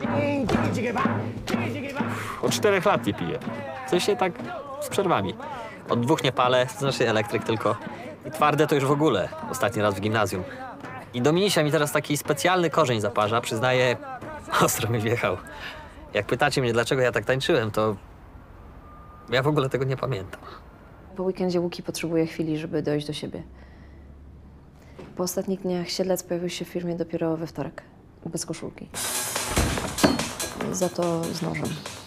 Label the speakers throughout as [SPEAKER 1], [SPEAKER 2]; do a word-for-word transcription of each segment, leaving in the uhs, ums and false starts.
[SPEAKER 1] Od czterech lat nie piję. W sensie tak z przerwami. Od dwóch nie palę, to znaczy elektryk tylko. I twarde to już w ogóle. Ostatni raz w gimnazjum. I Dominisia mi teraz taki specjalny korzeń zaparza, przyznaję, ostro mi wjechał. Jak pytacie mnie, dlaczego ja tak tańczyłem, to ja w ogóle tego nie pamiętam.
[SPEAKER 2] Po weekendzie Łuki potrzebuje chwili, żeby dojść do siebie. Po ostatnich dniach Siedlec pojawił się w firmie dopiero we wtorek, bez koszulki. Za to z nożem.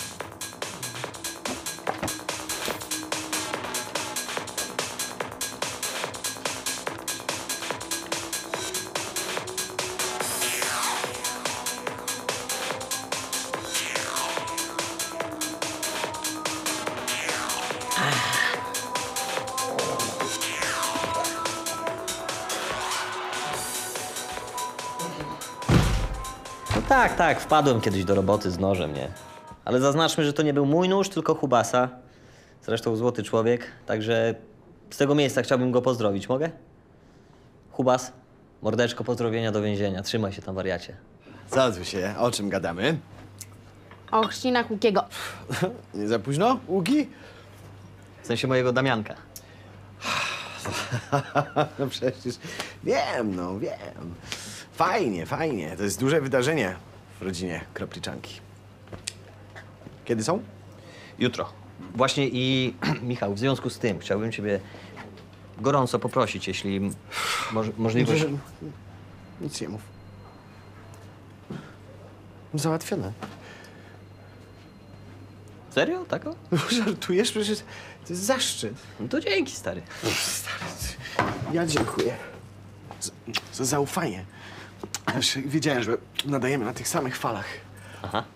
[SPEAKER 1] No tak, tak, wpadłem kiedyś do roboty z nożem, nie? Ale zaznaczmy, że to nie był mój nóż, tylko Hubasa. Zresztą złoty człowiek, także z tego miejsca chciałbym go pozdrowić. Mogę? Hubas, mordeczko, pozdrowienia do więzienia. Trzymaj się tam, wariacie.
[SPEAKER 3] Załatwię się. O czym gadamy?
[SPEAKER 4] O chrzcinach Łukiego.
[SPEAKER 3] Nie za późno? Łuki?
[SPEAKER 1] W sensie mojego Damianka.
[SPEAKER 3] No przecież wiem, no wiem. Fajnie, fajnie. To jest duże wydarzenie w rodzinie Kropliczanki. Kiedy są?
[SPEAKER 1] Jutro. Właśnie i Michał, w związku z tym chciałbym ciebie gorąco poprosić, jeśli moż, możliwość...
[SPEAKER 3] Nic nie mów. Załatwione.
[SPEAKER 1] Serio? Tak? o?
[SPEAKER 3] Żartujesz? Przecież to jest zaszczyt.
[SPEAKER 1] No to dzięki, stary.
[SPEAKER 3] Stary, ja dziękuję. Za, za zaufanie. Ja już wiedziałem, że nadajemy na tych samych falach.
[SPEAKER 1] Aha.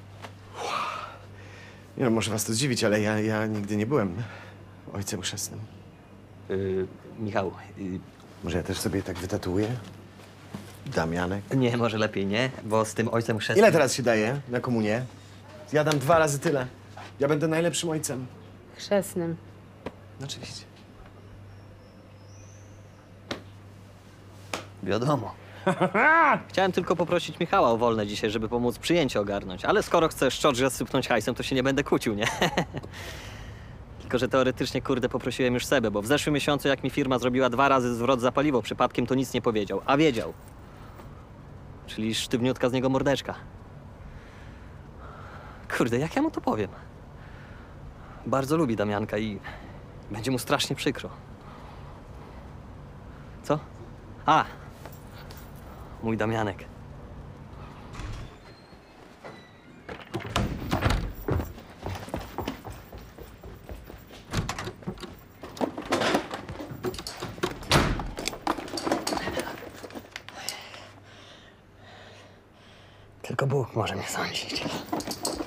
[SPEAKER 3] Nie no, może was to zdziwić, ale ja, ja nigdy nie byłem ojcem chrzestnym.
[SPEAKER 1] Yy, Michał, yy,
[SPEAKER 3] Może ja też sobie tak wytatuuję? Damianek.
[SPEAKER 1] nie, może lepiej nie, bo z tym ojcem chrzestnym...
[SPEAKER 3] Ile teraz się daje na komunię? Ja dam dwa razy tyle. Ja będę najlepszym ojcem.
[SPEAKER 4] Chrzestnym.
[SPEAKER 3] Oczywiście.
[SPEAKER 1] Wiadomo. Chciałem tylko poprosić Michała o wolne dzisiaj, żeby pomóc przyjęcie ogarnąć. Ale skoro chcesz szczodrze sypnąć hajsem, to się nie będę kłócił, nie? Tylko że teoretycznie, kurde, poprosiłem już Sebę, bo w zeszłym miesiącu, jak mi firma zrobiła dwa razy zwrot za paliwo przypadkiem, to nic nie powiedział. A wiedział. Czyli sztywniutka z niego mordeczka. Kurde, jak ja mu to powiem? Bardzo lubi Damianka i będzie mu strasznie przykro. Co? A! Mój Damianek. Tylko Bóg może mnie sądzić.